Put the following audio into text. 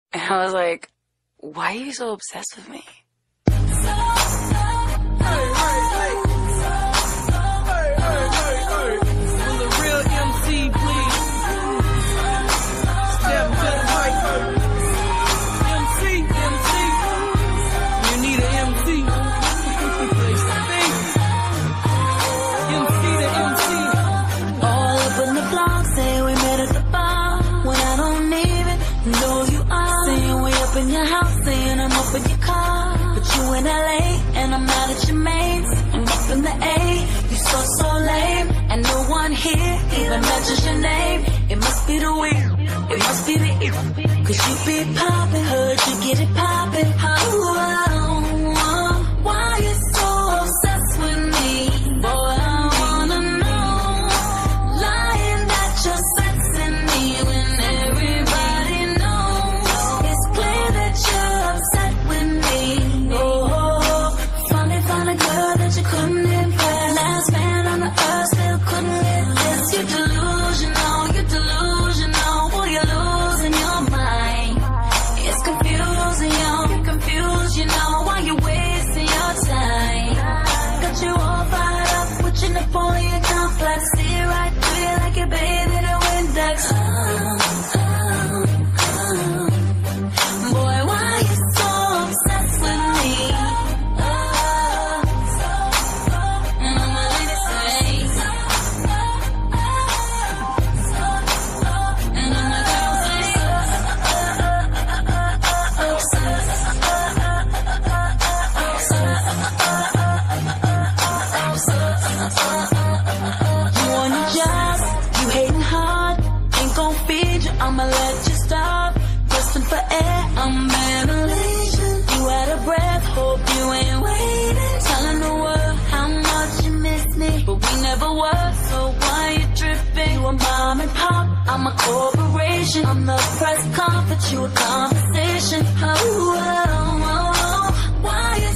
And I was like, why are you so obsessed with me? Will a real MC please step to the mic? MC, you need an MC. MC to MC. All up in the blog, say we met at the bar when I don't even know you are. Saying we up in your house, saying I'm up in your car, but you in LA and I'm mad at your mates. I'm up in the A, you so lame, and no one here even mentions your name. It must be the weird, it must be the ear, 'cause you be poppin', heard you get it poppin'. Why you so obsessed with me? Boy, I wanna know. Lying that you're sexing me when everybody knows. It's clear that you're upset with me. Oh, finally found a girl that you couldn't impress. Last man on the earth still couldn't get this. You're delusional, boy, you're losing your mind. It's confusing, you're confused, you know why you're wasting your time. Got you all fired up with your Napoleon complex. See right through you like you're bathing in Windex. Boy, why you so obsessed with me? And I'm a lady say, and I'm a girl say, you on your job, you hating hard, ain't gon' feed you, I'ma let you stop. Listen for air, I'm ventilation. You out of breath, hope you ain't waiting. Telling the world how much you miss me, but we never were, so why you tripping? You a mom and pop, I'm a corporation. I'm the press conference, you a conversation. Why you